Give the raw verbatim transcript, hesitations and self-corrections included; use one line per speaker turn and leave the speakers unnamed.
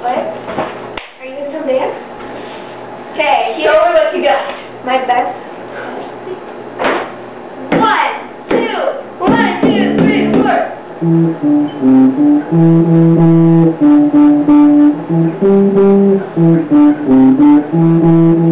What? Are you still dance? Okay,
show me what you got.
My best. One, two, one, two, three, four.